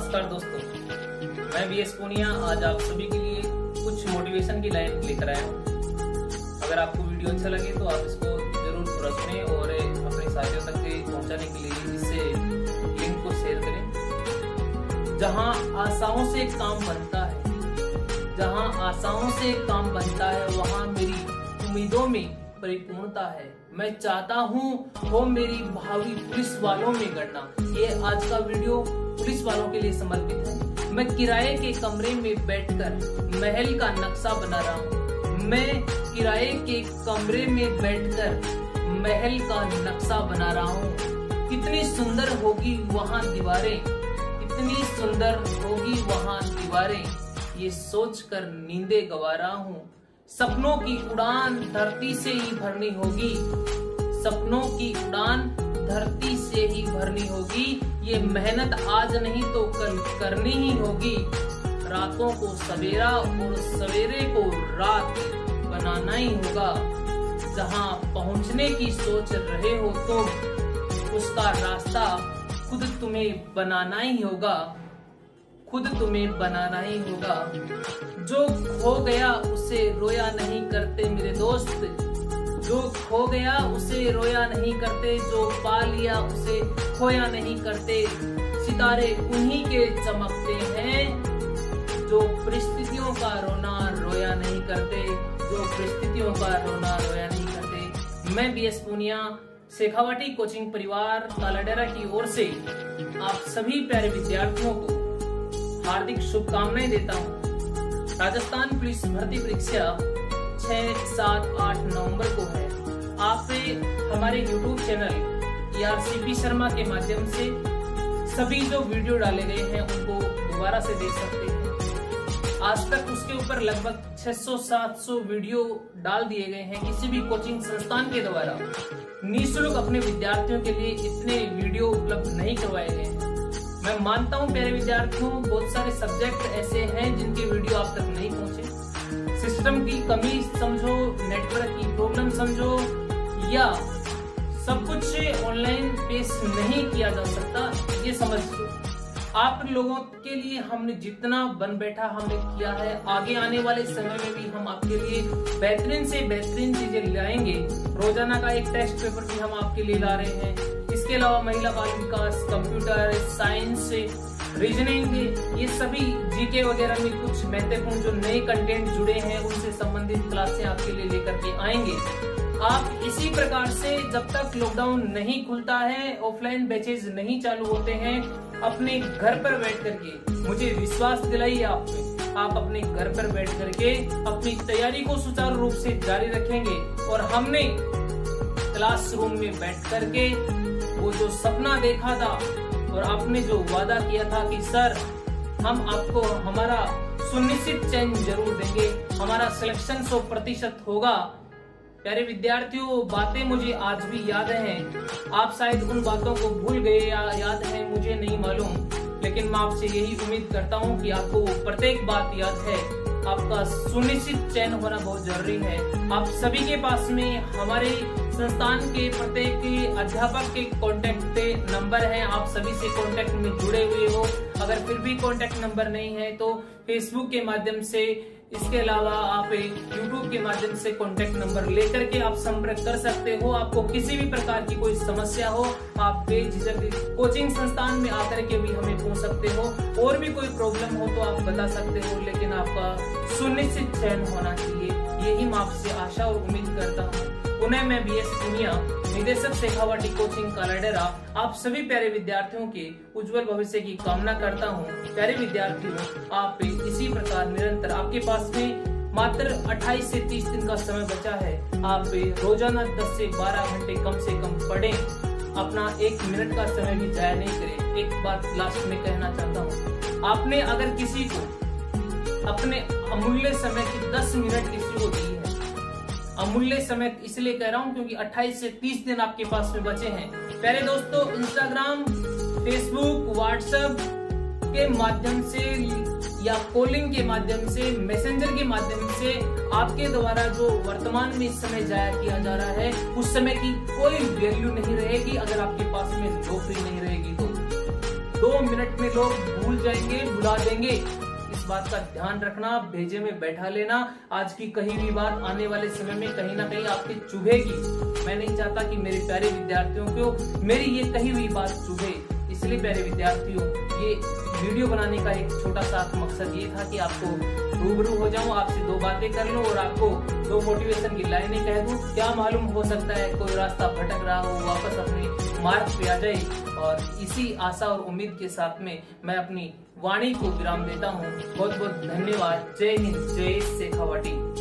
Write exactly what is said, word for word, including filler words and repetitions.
नमस्कार दोस्तों, मैं बी एस पूनिया आज आप सभी के लिए कुछ मोटिवेशन की लाइन लेकर आया हूँ। अगर आपको वीडियो अच्छा लगे तो आप इसको जरूर पूरा सुनें और अपने साथियों तक पहुंचाने के लिए इससे लिंक को शेयर करें। जहां आशाओं से काम बनता है, जहां आशाओं से काम बनता है वहां मेरी उम्मीदों में परिपूर्णता है। मैं चाहता हूँ वो मेरी भावी पुलिस वालों में गणना। ये आज का वीडियो पुलिस वालों के लिए समर्पित है। मैं किराए के कमरे में बैठकर महल का नक्शा बना रहा हूँ। मैं किराए के कमरे में बैठकर महल का नक्शा बना रहा हूँ। कितनी सुंदर होगी वहाँ दीवारें, कितनी सुंदर होगी वहाँ दीवारें, ये सोचकर नींदे गवा रहा हूँ। सपनों की उड़ान धरती से ही भरनी होगी, सपनों की उड़ान धरती से ही भरनी होगी। ये मेहनत आज नहीं तो कल करनी ही होगी। रातों को सवेरा और सवेरे को रात बनाना ही होगा। जहां पहुंचने की सोच रहे हो तुम, उसका रास्ता खुद तुम्हें बनाना ही होगा, खुद तुम्हें बनाना ही होगा। जो खो गया उसे रोया नहीं करते मेरे दोस्त, जो खो गया उसे रोया नहीं करते, जो पा लिया उसे खोया नहीं करते। सितारे उन्हीं के चमकते हैं जो परिस्थितियों का रोना रोया नहीं करते, जो परिस्थितियों का रोना रोया नहीं करते। मैं B S Puniya Shekhawati coaching Parivar Kaladera की ओर से आप सभी प्यारे विद्यार्थियों को हार्दिक शुभकामनाएं देता हूँ। राजस्थान पुलिस भर्ती परीक्षा छह, सात, आठ नवंबर को है। आप हमारे YouTube channel E R C P Sharma के माध्यम से सभी जो वीडियो डाले गए हैं उनको दोबारा से देख सकते हैं। आज तक उसके ऊपर लगभग छह सौ सात सौ वीडियो डाल दिए गए हैं। किसी भी कोचिंग संस्थान के द्वारा निःशुल्क अपने विद्यार्थियों के लिए इतने वीडियो उपलब्ध नहीं करवाए गए हैं। मैं मानता हूं प्यारे विद्यार्थियों, बहुत सारे सब्जेक्ट ऐसे हैं जिनके वीडियो आप तक नहीं पहुंचे। सिस्टम की कमी समझो, नेटवर्क की प्रॉब्लम समझो, या सब कुछ ऑनलाइन पेश नहीं किया जा सकता, ये समझ लो। आप लोगों के लिए हमने जितना बन बैठा हमने किया है। आगे आने वाले समय में भी हम आपके लिए बेहतरीन से बेहतरीन चीजें लाएंगे। रोजाना का एक टेस्ट पेपर भी हम आपके लिए ला रहे हैं। इसके अलावा महिला बाल विकास, कंप्यूटर साइंस, रीजनिंग, ये सभी जीके वगैरह में कुछ महत्वपूर्ण जो नए कंटेंट जुड़े हैं उनसे संबंधित क्लासें आपके लिए लेकर के आएंगे। आप इसी प्रकार से जब तक लॉकडाउन नहीं खुलता है, ऑफलाइन बैचेज नहीं चालू होते हैं, अपने घर पर बैठ करके मुझे विश्वास दिलाइए आप आप अपने घर पर बैठ करके अपनी तैयारी को सुचारू रूप से जारी रखेंगे। और हमने क्लासरूम में बैठ करके वो जो सपना देखा था और आपने जो वादा किया था कि सर हम आपको हमारा सुनिश्चित चयन जरूर देंगे, हमारा सिलेक्शन सौ प्रतिशत होगा। प्यारे विद्यार्थियों, बातें मुझे आज भी याद हैं। आप शायद उन बातों को भूल गए या याद है, मुझे नहीं मालूम, लेकिन मैं आपसे यही उम्मीद करता हूं कि आपको वो प्रत्येक बात याद है। आपका सुनिश्चित चयन होना बहुत जरूरी है। आप सभी के पास में हमारे संस्थान के प्रत्येक अध्यापक के कॉन्टेक्ट नंबर है। आप सभी से कॉन्टेक्ट में जुड़े हुए हो। अगर फिर भी कॉन्टेक्ट नंबर नहीं है तो फेसबुक के माध्यम से, इसके अलावा आप यूट्यूब के माध्यम से कॉन्टेक्ट नंबर लेकर के आप संपर्क कर सकते हो। आपको किसी भी प्रकार की कोई समस्या हो, आप बेझिझक कोचिंग संस्थान में आकर के भी हमें पूछ सकते हो। और भी कोई प्रॉब्लम हो तो आप बता सकते हो, लेकिन आपका सुनिश्चित चयन होना चाहिए, यही मैं आपसे आशा और उम्मीद करता हूँ। पुनः मैं बी एस पूनिया, निदेशक शेखावाटी कोचिंग कालाडेरा, आप सभी प्यारे विद्यार्थियों के उज्जवल भविष्य की कामना करता हूँ। प्यारे विद्यार्थियों, आप इसी प्रकार निरंतर, आपके पास में मात्र अट्ठाईस से तीस दिन का समय बचा है। आप रोजाना दस से बारह घंटे कम से कम पढ़ें, अपना एक मिनट का समय भी जाया नहीं करें। एक बात लास्ट में कहना चाहता हूँ, आपने अगर किसी को अपने अमूल्य समय की दस मिनट किसी को दी है, अमूल्य समय इसलिए कह रहा हूं क्योंकि अट्ठाईस से तीस दिन आपके पास में बचे हैं। प्यारे दोस्तों, इंस्टाग्राम, फेसबुक, व्हाट्सएप के माध्यम से या कॉलिंग के माध्यम से, मैसेंजर के माध्यम से आपके द्वारा जो वर्तमान में इस समय जाया किया जा रहा है, उस समय की कोई वैल्यू नहीं रहेगी अगर आपके पास में नौकरी नहीं रहेगी तो। दो मिनट में लोग भूल जाएंगे, भुला देंगे। इस बात का ध्यान रखना, भेजे में बैठा लेना। आज की कही हुई बात आने वाले समय में कहीं ना कहीं आपके चुभेगी। मैं नहीं चाहता कि मेरे प्यारे विद्यार्थियों को मेरी ये कही हुई बात चुभे। इसलिए प्यारे विद्यार्थियों, ये वीडियो बनाने का एक छोटा सा मकसद ये था कि आपको रूबरू हो जाऊं, आपसे दो बातें कर लूं और आपको दो मोटिवेशन की लाइनें कह दूं। क्या मालूम, हो सकता है कोई रास्ता भटक रहा हो, वापस अपने मार्ग पे आ जाए। और इसी आशा और उम्मीद के साथ में मैं अपनी वाणी को विराम देता हूं। बहुत बहुत धन्यवाद। जय हिंद, जय शेखावटी।